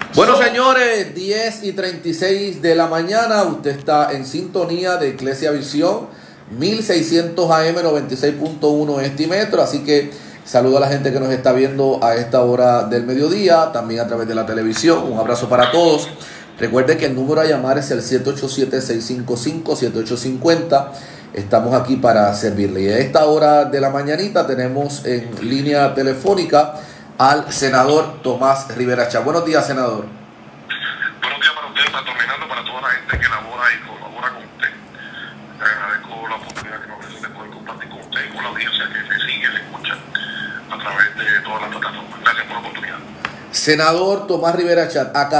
Bueno, señores, 10:36 de la mañana, usted está en sintonía de Iglesia Visión, 1600 AM, 96.1 Estimetro, así que saludo a la gente que nos está viendo a esta hora del mediodía, también a través de la televisión. Un abrazo para todos. Recuerde que el número a llamar es el 787-655-7850. Estamos aquí para servirle. Y a esta hora de la mañanita tenemos en línea telefónica al senador Tomás Rivera Chat. Buenos días, senador. Buenos días para usted, Pastor Reinaldo, para toda la gente que labora y colabora con usted. Le agradezco la oportunidad que me ofrece de poder compartir con usted y con la audiencia que le sigue y le escucha a través de todas las plataformas. Gracias por la oportunidad. Senador Tomás Rivera Chat, a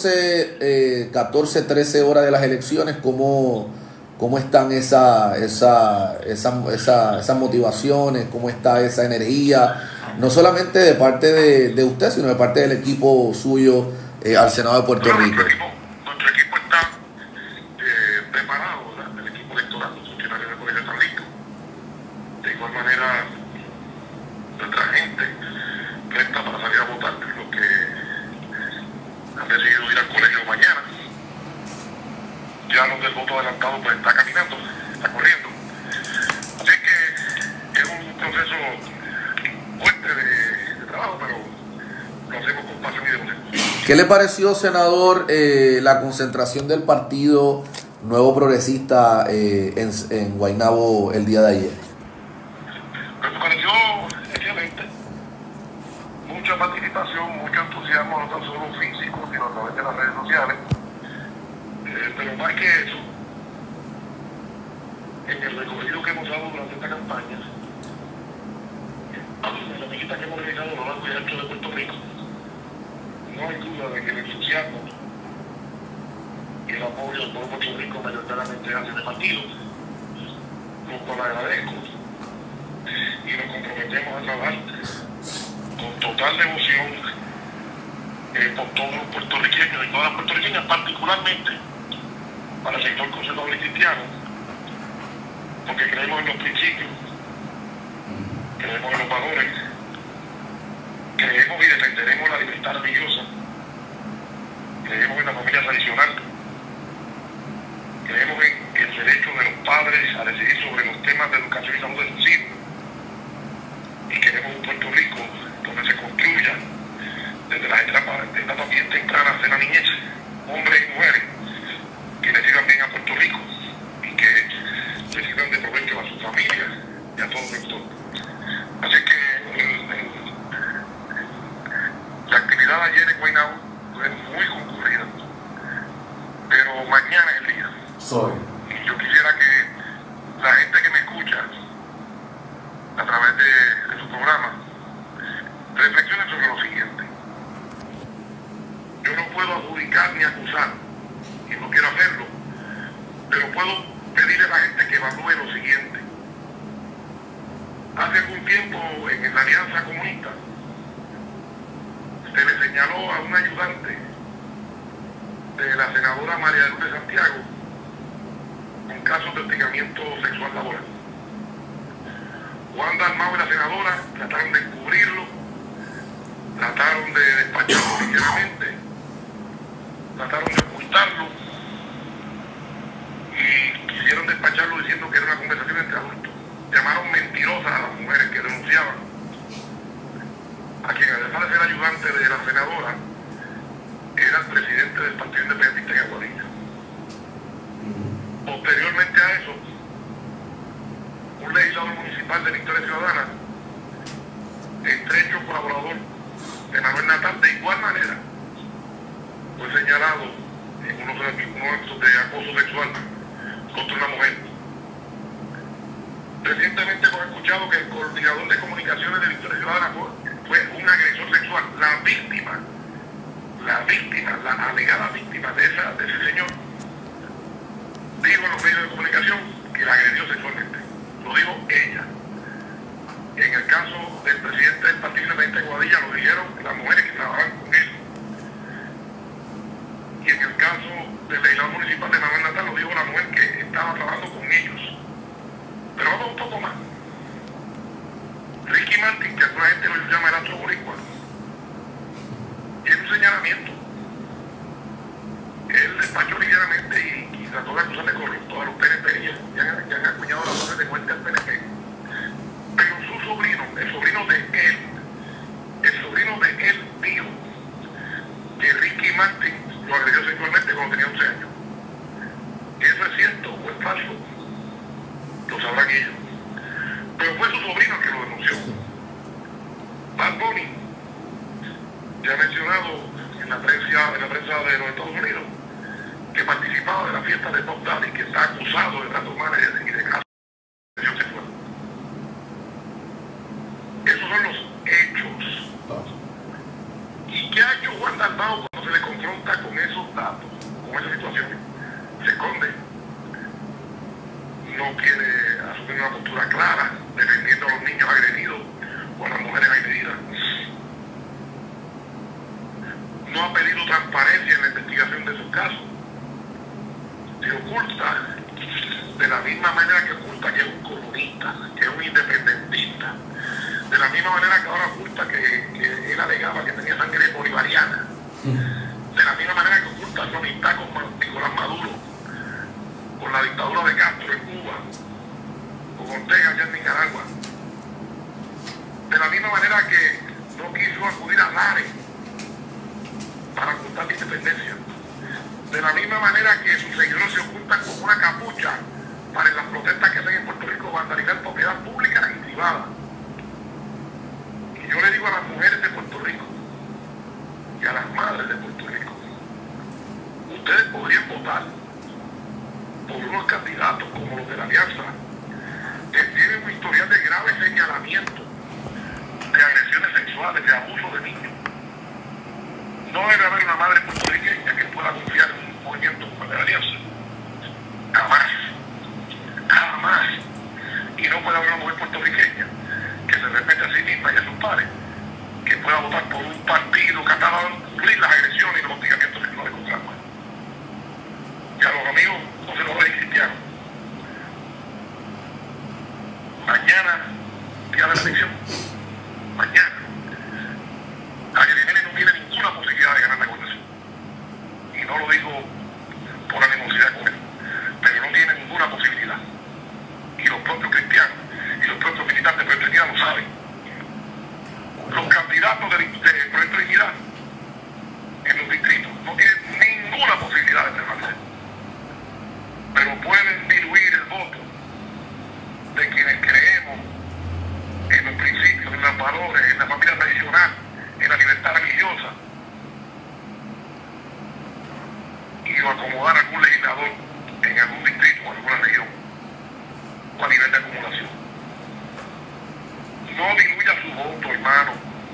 13 horas de las elecciones, ¿cómo están esas motivaciones? ¿Cómo está esa energía? No solamente de parte de usted, sino de parte del equipo suyo al Senado de Puerto Rico. Nuestro equipo está preparado, ¿verdad? El equipo electoral, los funcionarios del colegio están listos. De igual manera, nuestra gente presta para salir a votar, los que han decidido ir al colegio mañana. Ya los del voto adelantado pues está caminando, está corriendo. Así que es un proceso fuerte de trabajo, pero lo hacemos con pasión y devoción. ¿Qué le pareció, senador, la concentración del Partido Nuevo Progresista en Guaynabo el día de ayer? Me pareció excelente. Mucha participación, mucho entusiasmo, no tan solo físico, sino a través de las redes sociales. Pero más que eso, en el recorrido que hemos dado durante esta campaña, en la visita que hemos realizado a lo largo y ancho de Puerto Rico, no hay duda de que el entusiasmo y el apoyo del pueblo de Puerto Rico mayoritariamente hacia el partido, lo cual agradezco, y nos comprometemos a trabajar con total devoción por todos los puertorriqueños y todas las puertorriqueñas, particularmente para el sector conservador y cristiano, porque creemos en los principios, creemos en los valores, creemos y defenderemos la libertad religiosa, creemos en la familia tradicional, creemos en el derecho de los padres a decidir sobre los temas de educación y salud de sus hijos, y queremos un Puerto Rico donde se construya desde las etapas bien tempranas de la niñez, hombres y mujeres que le sirvan bien a Puerto Rico y que le sirvan de provecho a sus familias y a todo el sector. Así que la actividad ayer en Guaynabo fue muy concurrida, pero mañana es el día. Y yo quisiera que la gente que me escucha a través de su programa reflexione sobre lo siguiente. Yo no puedo adjudicar ni acusar, y no quiero hacerlo, pero puedo pedirle a la gente que evalúe lo siguiente. Hace algún tiempo en la Alianza Comunista se le señaló a un ayudante de la senadora María de Lourdes Santiago un caso de hostigamiento sexual laboral. Juan Dalmau y la senadora trataron de encubrirlo, trataron de despacharlo ligeramente, trataron de ocultarlo y quisieron despacharlo diciendo que era una conversación entre adultos. Llamaron mentirosas a las mujeres que denunciaban, a quien además de ser ayudante de la senadora era el presidente del Partido Independentista en Aguadilla. Posteriormente a eso, un legislador municipal de Victoria Ciudadana, estrecho colaborador de Manuel Natal, de igual manera fue señalado en unos actos de acoso sexual contra una mujer. Recientemente hemos escuchado que el coordinador de comunicaciones de Victoria Ciudadana fue un agresor sexual. La alegada víctima de ese señor, dijo en los medios de comunicación que la agredió sexualmente. Lo dijo ella. En el caso del presidente del Partido Independiente de Guadilla lo dijeron las mujeres que trabajaban con él. Y en el caso del legislador municipal de Manuel Natal lo dijo la mujer que estaba trabajando con ellos. Pero vamos un poco más. Ricky Martin, que alguna gente lo llama el astro boricua, tiene un señalamiento despachó ligeramente y trató de acusar de corrupto a los PNP y ya han acuñado las órdenes de muerte al PNP. Pero su sobrino, el sobrino de él dijo que Ricky Martin lo agredió sexualmente cuando tenía 11 años. ¿Eso es cierto o es falso? Lo sabrán ellos. Pero fue su sobrino el que lo denunció. Bad Bunny ya ha mencionado en la prensa de los Estados Unidos que participaba de la fiesta de Bob Daddy, que está acusado de trato manager y de agresión sexual. Esos son los hechos. ¿Y qué ha hecho Juan Dalmau cuando se le confronta con esos datos, con esas situaciones? Se esconde. No quiere asumir una postura clara, defendiendo a los niños agredidos o a las mujeres agredidas. No ha pedido transparencia en la investigación de sus casos. Se oculta de la misma manera que oculta que es un comunista, que es un independentista. De la misma manera que ahora oculta que él alegaba que tenía sangre bolivariana. De la misma manera que oculta su amistad con Nicolás Maduro, con la dictadura de Castro en Cuba, con Ortega allá en Nicaragua. De la misma manera que no quiso acudir a Lares para ocultar la independencia. De la misma manera que sus seguidores se ocultan con una capucha para en las protestas que hacen en Puerto Rico vandalizar propiedad pública y privada. Y yo le digo a las mujeres de Puerto Rico y a las madres de Puerto Rico, ustedes podrían votar por unos candidatos como los de la Alianza, que tienen un historial de grave señalamiento de agresiones sexuales, de abuso de niños. No debe haber una madre puertorriqueña que pueda confiar en un movimiento como el de la Alianza. Jamás. Jamás. Y no puede haber una mujer puertorriqueña que se respete a sí misma y a sus padres, que pueda votar por un partido que ha dado a cumplir las agresiones y los hostigamientos sexuales contra el pueblo. Y a los amigos conservadores y cristianos, mañana, día de la elección, mañana, Ariel no tiene ninguna posibilidad de ganar la gobernación. Y no lo digo por animosidad con él, pero no tiene ninguna posibilidad. Y los propios cristianos y los propios militantes de Proyecto Dignidad lo saben. Los candidatos de Proyecto Dignidad en los distritos no tienen ninguna posibilidad de prevalecer. Pero pueden diluir el voto de quienes creemos en los principios, en los valores, en la familia tradicional, en la libertad religiosa, y acomodar a algún legislador en algún distrito o en alguna región o a nivel de acumulación. No diluya su voto, hermano.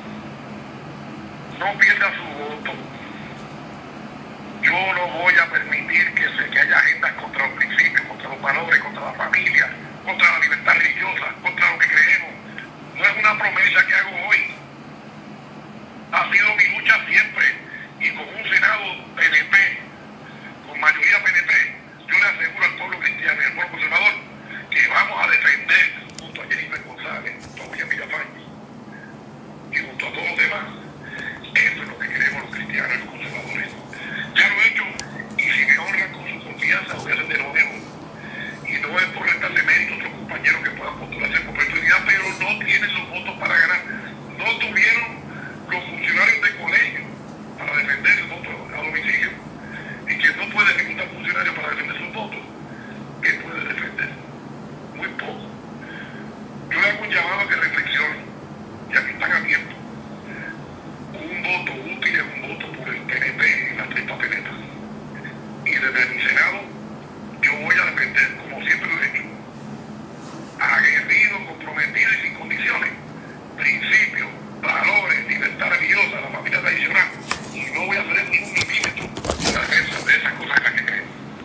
No pierda su voto. Yo no voy a permitir que haya agendas contra los principios, contra los valores, contra la familia, contra la libertad religiosa, contra lo que creemos. No es una promesa que hago hoy. Ha sido mi lucha siempre, y con un Senado PNP, con mayoría PNP, yo le aseguro al pueblo cristiano y al pueblo conservador que vamos a defender, junto a Jennifer González, junto a William Villafañe y junto a todos los demás. Eso es lo que queremos los cristianos y los conservadores. Ya lo he hecho, y si me honran con su confianza, voy a hacer de nuevo. Y no es por restarle mérito a otros compañeros que puedan postularse por oportunidad, pero no tienen los votos para ganar. No tuvieron los funcionarios de colegio para defender el voto a domicilio. Y quien no puede reclutar funcionarios para defender sus votos, ¿qué puede defender? Muy poco. Yo le hago un llamado a que reflexionen, ya que están abiertos. Un voto útil es un voto por el PNP en las 3 papeletas. Y desde mi Senado, yo voy a defender, como siempre lo he hecho, aguerrido, comprometido y sin condiciones, principios, valores, libertad religiosa, la familia tradicional, y no voy a hacer ni un milímetro de esas cosas en las que creo.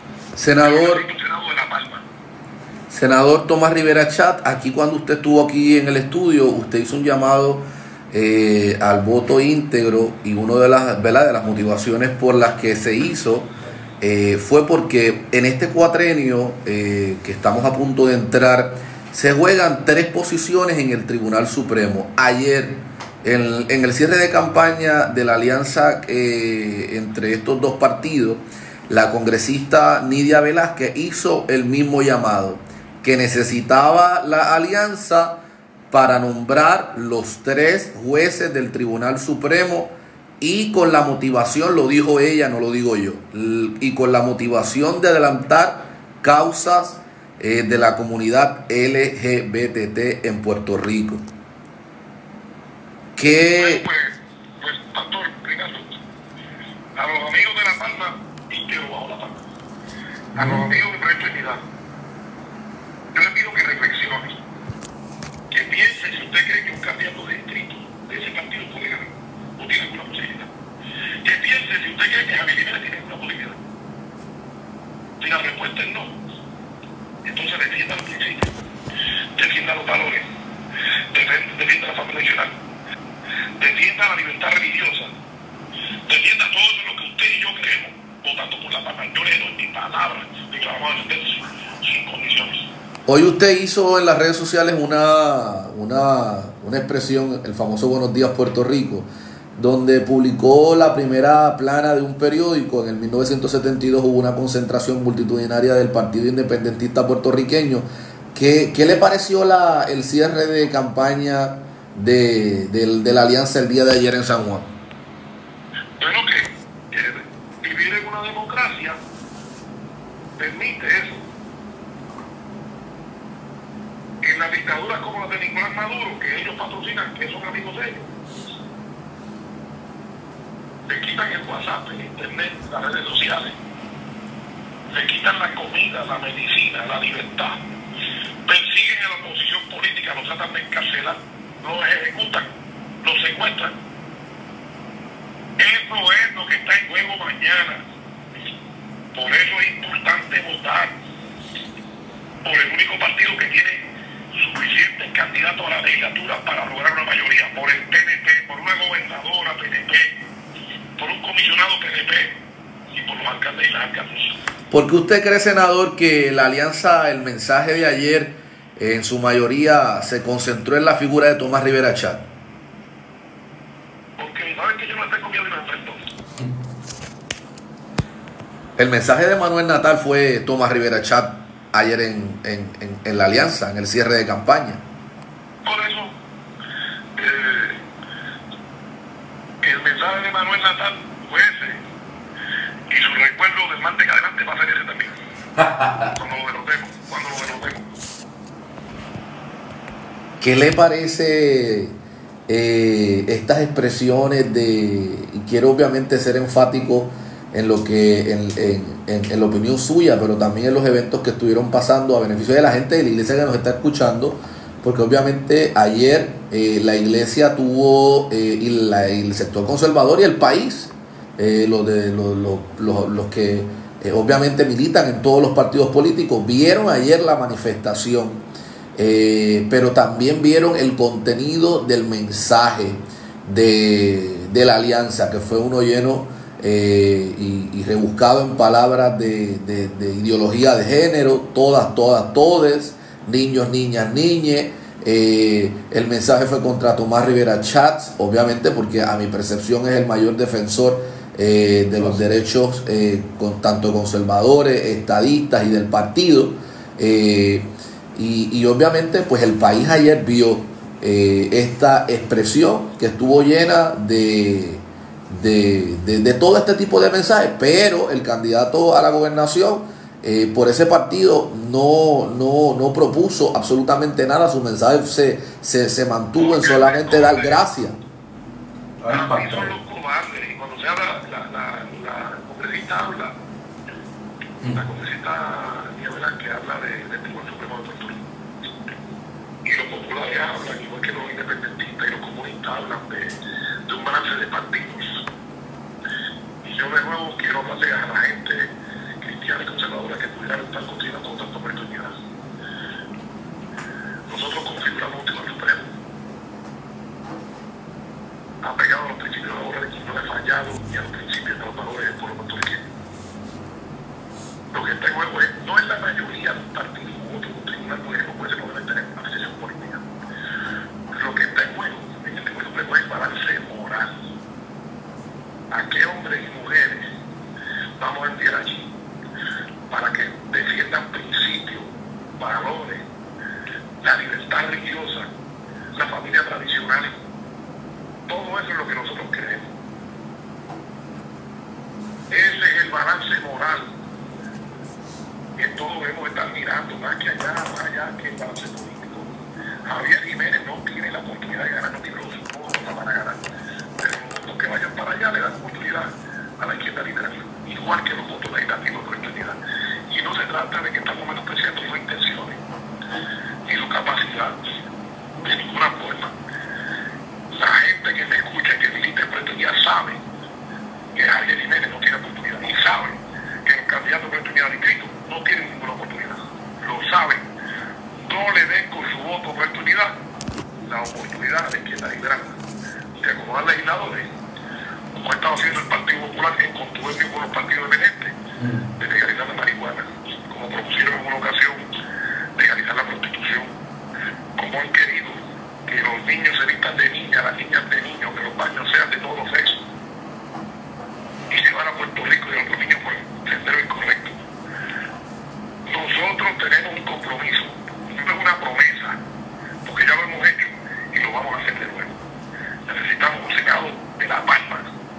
Senador Tomás Rivera Chat, aquí cuando usted estuvo aquí en el estudio, usted hizo un llamado al voto íntegro, y una de las motivaciones por las que se hizo fue porque en este cuatrenio que estamos a punto de entrar, se juegan 3 posiciones en el Tribunal Supremo. Ayer, en el cierre de campaña de la alianza entre estos dos partidos, la congresista Nidia Velázquez hizo el mismo llamado, que necesitaba la alianza para nombrar los 3 jueces del Tribunal Supremo, y con la motivación, lo dijo ella, no lo digo yo, y con la motivación de adelantar causas de la comunidad LGBT en Puerto Rico. ¿Qué? Pues, pastor, Ricardo, a los amigos de La Palma, y quiero bajo La Palma, a los amigos de Proyecto Unidad, yo les pido que reflexionen, que piensen si usted cree que un candidato de distrito de ese partido puede ganar o tiene alguna posibilidad. Que piense si usted cree que Javier Jiménez tiene alguna posibilidad. Si la respuesta es no, entonces defienda los principios, defienda los valores, defienda la familia nacional, defienda la libertad religiosa, defienda todo lo que usted y yo creemos, votando por La Palma. Yo le doy mi palabra de que la vamos a defender sin condiciones. Hoy usted hizo en las redes sociales una expresión, el famoso Buenos Días Puerto Rico, donde publicó la primera plana de un periódico. En el 1972 hubo una concentración multitudinaria del Partido Independentista Puertorriqueño. ¿Qué le pareció el cierre de campaña de la alianza el día de ayer en San Juan? Bueno, que vivir en una democracia permite eso. En las dictaduras como la de Nicolás Maduro, que ellos patrocinan, que son amigos de ellos, le quitan el WhatsApp, el internet, las redes sociales, le quitan la comida, la medicina, la libertad, persiguen a la oposición política, los tratan de encarcelar, los ejecutan, los secuestran. Eso es lo que está en juego mañana. Por eso es importante votar por el único partido que tiene suficientes candidatos a la legislatura para lograr una mayoría, por el PNP, por una gobernadora PNP, por un comisionado PNP y por los alcaldes y las alcaldesas. ¿Por qué usted cree, senador, que la alianza, el mensaje de ayer, en su mayoría se concentró en la figura de Tomás Rivera Chat? Porque saben que yo no tengo miedo y me enfrento. El mensaje de Manuel Natal fue Tomás Rivera Chat ayer en la alianza, en el cierre de campaña. Por eso, el mensaje de Manuel Natal fue ese, y su recuerdo del martes adelante va a ser ese también. Cuando lo derrotemos. ¿Qué le parece estas expresiones y quiero obviamente ser enfático en lo que en la opinión suya, pero también en los eventos que estuvieron pasando a beneficio de la gente de la iglesia que nos está escuchando, porque obviamente ayer la iglesia tuvo y el sector conservador y el país, los que obviamente militan en todos los partidos políticos, vieron ayer la manifestación, pero también vieron el contenido del mensaje de la alianza, que fue uno lleno y rebuscado en palabras de ideología de género, todes, niños, niñas, niñes. El mensaje fue contra Tomás Rivera Chatz, obviamente porque a mi percepción es el mayor defensor de los derechos tanto conservadores, estadistas y del partido, y obviamente pues el país ayer vio esta expresión que estuvo llena de todo este tipo de mensajes, pero el candidato a la gobernación por ese partido no propuso absolutamente nada. Su mensaje se mantuvo en solamente dar gracias. Así son los cobardes, y cuando se habla, la congresista habla, la congresista que habla del Tribunal Supremo de Puerto Rico, y los populares hablan, igual que los independentistas y los comunistas hablan de un balance de partidos. Y yo de nuevo quiero hablarle a la gente cristiana y conservadora que pudiera estar considerando tanta oportunidad. Nosotros configuramos un Tribunal Supremo apegado a los principios de la obra de quien no le ha fallado y a los principios de los valores del pueblo puertorriqueño. Lo que está en juego no es la mayoría de un partido u otro, un tribunal, por ejemplo, puede ser obviamente una decisión política. Lo que está en juego en el Tribunal Supremo es balance moral. ¿A qué hombres y mujeres vamos a enviar allí balance moral. Esto debemos estar mirando más allá que el balance político. Javier Jiménez no tiene la oportunidad de ganar, no tiene los votos para ganar. Pero los votos que vayan para allá le dan oportunidad a la izquierda liberal, igual que los votos legislativos de oportunidad. Y no se trata de que estamos menospreciando sus intenciones ni su capacidad de ninguna forma. La gente que me escucha, que milita en oportunidad, sabe que Javier Jiménez no tiene oportunidad y sabe que los candidatos de oportunidad distrito no tienen ninguna oportunidad. Lo saben. No le den con su voto oportunidad la oportunidad de izquierda liberal de acomodar legisladores, como ha estado haciendo el Partido Popular en contubernio con los partidos emergentes, de legalizar la marihuana, como propusieron en una ocasión legalizar la prostitución, como han querido que los niños se vistan de niñas, las niñas de niños, que los baños sean de todos los sexos, y llevar a Puerto Rico y a los niños por el sendero incorrecto. Nosotros tenemos un compromiso, no es una promesa, porque ya lo hemos hecho y lo vamos a hacer de nuevo. Necesitamos un Senado de La Palma.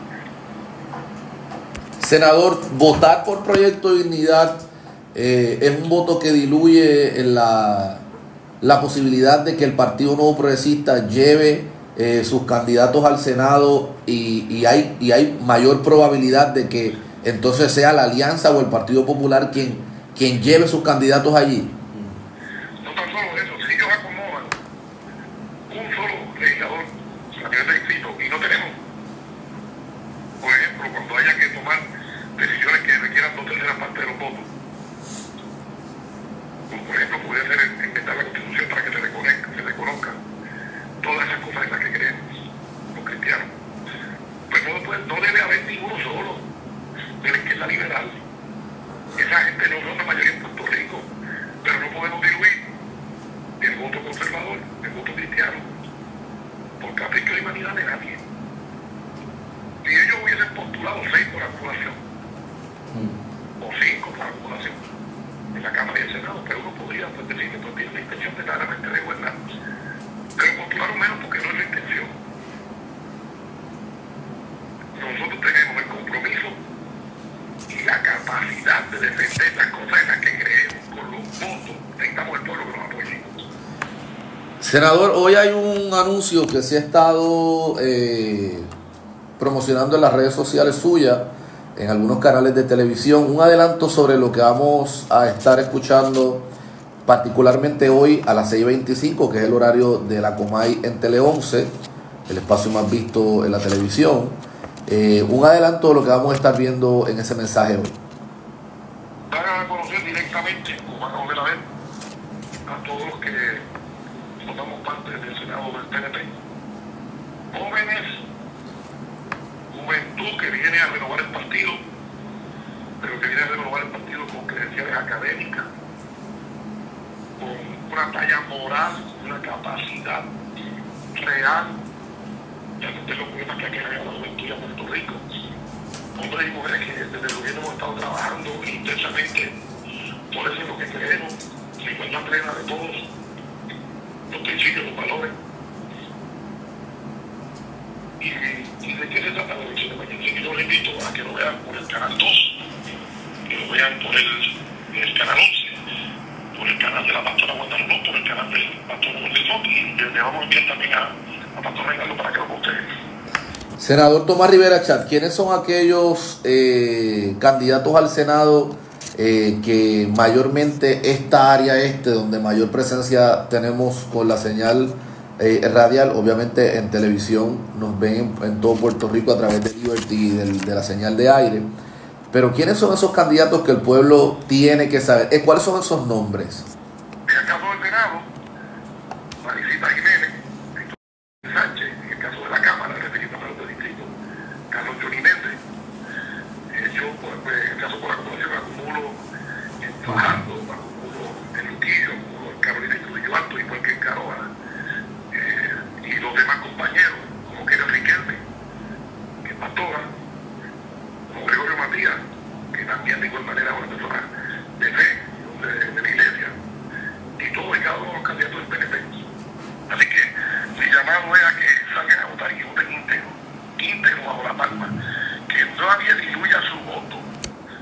Senador, votar por Proyecto Dignidad es un voto que diluye la posibilidad de que el Partido Nuevo Progresista lleve sus candidatos al Senado y hay mayor probabilidad de que entonces sea la Alianza o el Partido Popular quien lleve sus candidatos allí. No tan solo eso, si ellos acomodan un solo legislador a nivel de distrito y no tenemos, por ejemplo, cuando haya que tomar decisiones que requieran 2/3 partes de los votos, como por ejemplo puede ser inventar la Constitución para que se reconozca todas esas cosas en las que creemos los cristianos, pues no debe haber ninguno solo de la izquierda liberal. Esa gente no son la mayoría en Puerto Rico, pero no podemos diluir el voto conservador, el voto cristiano, por capricho de humanidad de nadie. Si ellos hubiesen postulado 6 por acumulación, o 5 por acumulación, en la Cámara y el Senado, pero uno podría pues, decir que pues, tiene la intención de claramente de gobernar. Pero postularon menos porque no es la intención. Nosotros tenemos el compromiso y la capacidad de defender las cosas en las que creemos. Con los votos tengamos el pueblo que nos apoye. Senador, hoy hay un anuncio que se ha estado promocionando en las redes sociales suyas, en algunos canales de televisión, un adelanto sobre lo que vamos a estar escuchando particularmente hoy a las 6:25, que es el horario de la Comay en Tele 11, el espacio más visto en la televisión. Un adelanto de lo que vamos a estar viendo en ese mensaje hoy. Van a conocer directamente, o van a volver a ver, a todos los que formamos parte del Senado del PNP. Jóvenes, juventud que viene a renovar el partido, pero que viene a renovar el partido con credenciales académicas, con una talla moral, una capacidad real de atender los problemas que aquejan a la juventud de Puerto Rico. Hombres y mujeres que desde el gobierno hemos estado trabajando intensamente por eso es lo que creemos, la igualdad plena de todos, los principios, los valores. ¿Y de qué se trata la elección de mañana? Yo les invito a que lo vean por el canal 2, que lo vean por el canal 11, por el canal de la pastora Guadalupe, por el canal del pastor Guadalupe, y le vamos a enviar también a pastor Reinaldo para que lo posteen. Senador Tomás Rivera Chat, ¿quiénes son aquellos candidatos al Senado que mayormente esta área donde mayor presencia tenemos con la señal radial, obviamente en televisión nos ven en todo Puerto Rico a través de Liberty, de la señal de aire, pero ¿quiénes son esos candidatos que el pueblo tiene que saber? ¿Cuáles son esos nombres? En el caso del Senado, Marisita Jiménez, Sánchez, en el caso de la Cámara, refiriendo a los distritos, Carlos Johnny Méndez, yo en el caso por acumulación acumulo en Fajardo, acumulo en Luquillo, acumulo en Carolina y Trujillo Alto, igual que en Carola, y los demás compañeros, como Kenneth Riquelme, que es pastora, como Gregorio Matías, que también de igual manera es una persona de fe, de la iglesia, y todos y cada uno de los candidatos del PNP. Así que mi llamado es a que salgan a votar y voten íntegro bajo la palma, que nadie diluya su voto.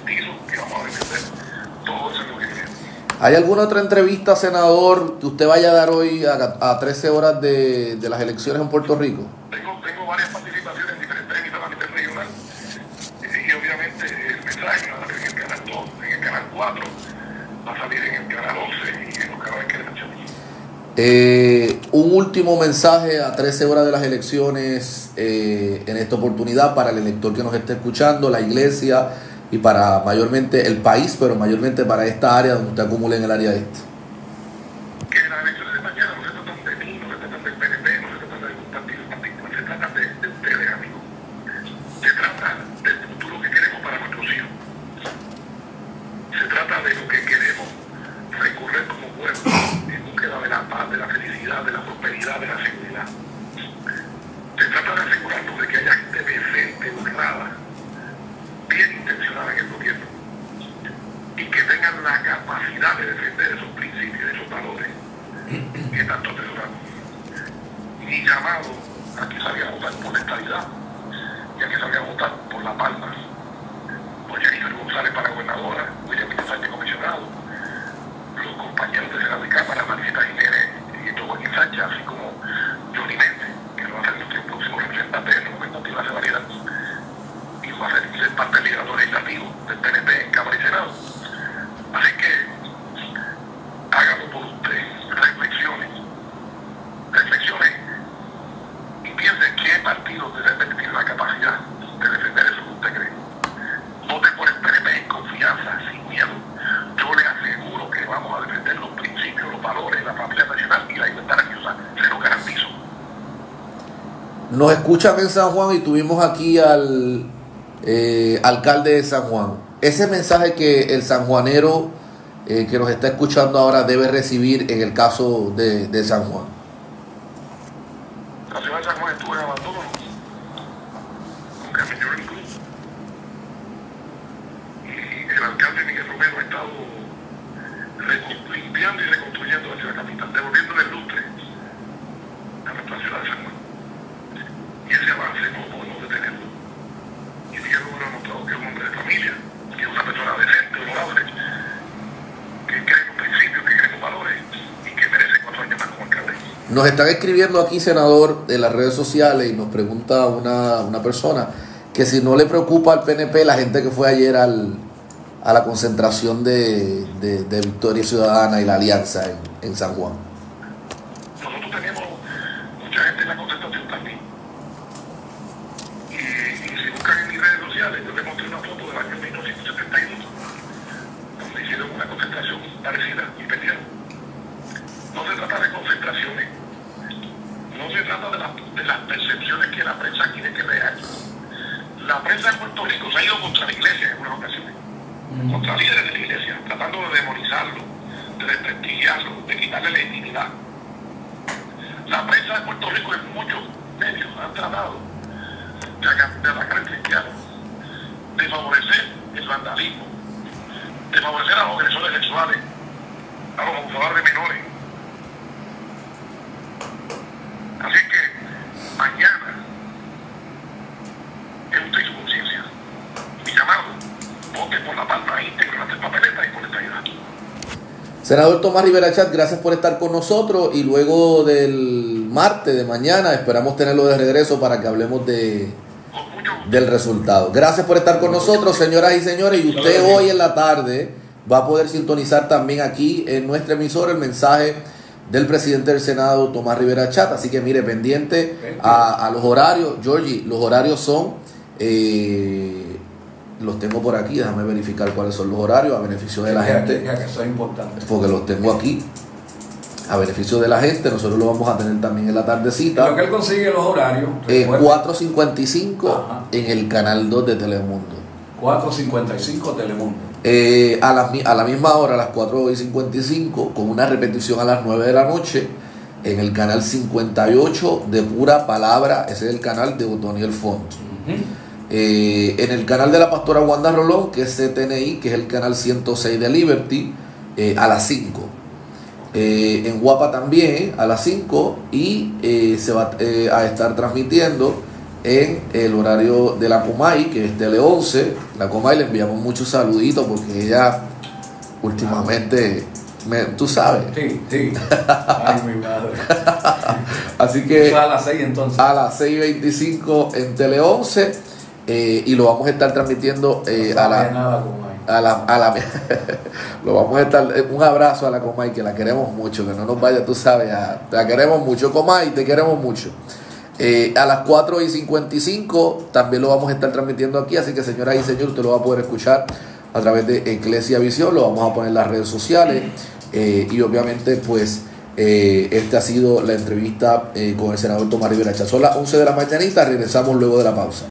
garantizo que vamos a defender todo eso lo que queremos. ¿Hay alguna otra entrevista, senador, que usted vaya a dar hoy a 13 horas de las elecciones en Puerto Rico? Tengo varias participaciones en diferentes emisoras a nivel regional y obviamente el mensaje va a salir en el canal 2, en el canal 4, va a salir en el canal 11 y en los canales que le mencioné. Un último mensaje a 13 horas de las elecciones en esta oportunidad para el elector que nos esté escuchando, la iglesia y para mayormente el país, pero mayormente para esta área donde usted acumula en el área este. Que las elecciones de mañana no se tratan de mí, no se tratan del PNP, no se tratan de ningún partido en particular, se tratan de ustedes, amigos. Se trata del futuro que queremos para nuestros hijos. Se trata de lo que queremos recorrer como pueblo en búsqueda de la paz, de la felicidad, de la prosperidad, de la seguridad. Se trata de asegurarnos de que haya gente decente, honrada, bien intencionada en el gobierno y que tengan la capacidad de defender esos principios, esos valores que tanto atesoramos. Mi llamado a que salga a votar por la estabilidad y a que salga a votar por La Palma, por Jennifer González para gobernadora, William Sánchez comisionado, los compañeros de Senado y Cámara, Margarita Jiménez y Giovanni Sánchez, así como Johnny Méndez, que va a ser nuestro próximo representante en el momento de la variedad y va a ser parte del liderazgo legislativo del PNP en Cámara y Senado. Así que hágalo por usted, reflexiones y piense qué partido realmente tiene la capacidad de defender eso que usted cree. Vote por el PNP en confianza, sin miedo. Yo le aseguro que vamos a defender los principios, los valores, la familia nacional y la libertad religiosa. Se lo garantizo. Nos escuchan en San Juan y tuvimos aquí al alcalde de San Juan. Ese mensaje que el sanjuanero que nos está escuchando ahora debe recibir en el caso de San Juan. La ciudad de San Juan estuvo en abandono con Carmen Cruz y el alcalde Miguel Romero ha estado limpiando y reconstruyendo la ciudad capital, devolviéndole el lustre a nuestra ciudad de San Juan. Y ese avance no podemos detenerlo. Y Miguel Romero ha mostrado que es un hombre de familia, que es una persona decente, honorable, que cree en los principios, que cree en los valores y que merece 4 años más como alcalde. Nos están escribiendo aquí, senador, en las redes sociales y nos pregunta una persona que si no le preocupa al PNP la gente que fue ayer a la concentración de Victoria Ciudadana y la Alianza en San Juan. Nosotros tenemos mucha gente en la concentración también. Y si buscan en mis redes sociales, yo les mostré una foto del año 1971, donde hicieron una concentración parecida y pelearon. No se trata de concentraciones, no se trata de las percepciones que la prensa quiere que vean. La prensa de Puerto Rico se ha ido contra la iglesia en unas ocasiones, contra líderes de la iglesia, tratando de demonizarlo, de desprestigiarlo, de quitarle legitimidad. La prensa de Puerto Rico en muchos medios han tratado de atacar al cristiano, de favorecer el vandalismo, de favorecer a los agresores sexuales, a los abusadores de menores. Así que mañana es usted y su conciencia. Mi llamado, vote por La Palma íntegro, las 3 papeletas y por esta idea. Senador Tomás Rivera Chat, gracias por estar con nosotros y luego del martes de mañana esperamos tenerlo de regreso para que hablemos del resultado. Gracias por estar con nosotros, señoras y señores, y usted hoy en la tarde va a poder sintonizar también aquí en nuestra emisora el mensaje del presidente del Senado, Tomás Rivera Chat. Así que mire, pendiente a los horarios. Georgie, los horarios son, los tengo por aquí, déjame verificar cuáles son los horarios a beneficio de la gente. Eso es importante. Porque los tengo aquí a beneficio de la gente. Nosotros lo vamos a tener también en la tardecita. Lo que él consigue los horarios. 4:55 en el canal 2 de Telemundo. 4:55 Telemundo. A la misma hora, a las 4:55, con una repetición a las 9 de la noche, en el canal 58 de Pura Palabra, ese es el canal de Otoniel Font. En el canal de la pastora Wanda Rolón, que es CTNI, que es el canal 106 de Liberty, a las 5. En Guapa también a las 5 y se va a estar transmitiendo en el horario de la Comay, que es Tele 11. La Comay le enviamos muchos saluditos porque ella últimamente, tú sabes. Sí, sí. Ay, mi madre. Así que eso a las 6 entonces. a las 6:25 en Tele 11, y lo vamos a estar transmitiendo lo vamos a estar, un abrazo a la Comay, que la queremos mucho, que no nos vaya, tú sabes, la queremos mucho, Comay, te queremos mucho. A las 4:55 también lo vamos a estar transmitiendo aquí, así que señoras y señores, usted lo va a poder escuchar a través de Eclesia Visión, lo vamos a poner en las redes sociales, y obviamente pues esta ha sido la entrevista con el senador Tomás Rivera Chatz. Son las 11 de la mañanita, regresamos luego de la pausa.